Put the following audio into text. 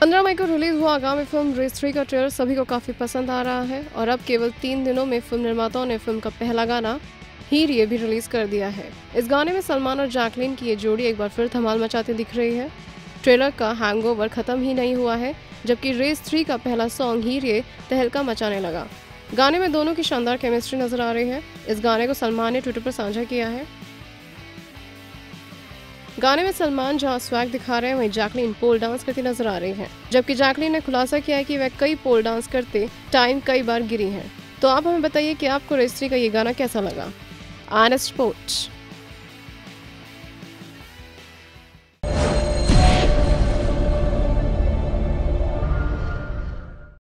15 मई को रिलीज हुआ आगामी फिल्म रेस 3 का ट्रेलर सभी को काफी पसंद आ रहा है और अब केवल 3 दिनों में फिल्म निर्माताओं ने फिल्म का पहला गाना हीर ये भी रिलीज कर दिया है। इस गाने में सलमान और जैकलीन की ये जोड़ी एक बार फिर धमाल मचाती दिख रही है। ट्रेलर का हैंगओवर खत्म ही नहीं हुआ है, जबकि रेस 3 का पहला सॉन्ग हीर ये तहलका मचाने लगा। गाने में दोनों की शानदार केमिस्ट्री नजर आ रही है। इस गाने को सलमान ने ट्विटर पर साझा किया है। गाने में सलमान जहां स्वैग दिखा रहे हैं, वहीं जैकलीन पोल डांस करती नजर आ रही हैं। जबकि जैकलीन ने खुलासा किया है कि वह कई पोल डांस करते टाइम कई बार गिरी हैं। तो आप हमें बताइए कि आपको रेस 3 का ये गाना कैसा लगा। R sports.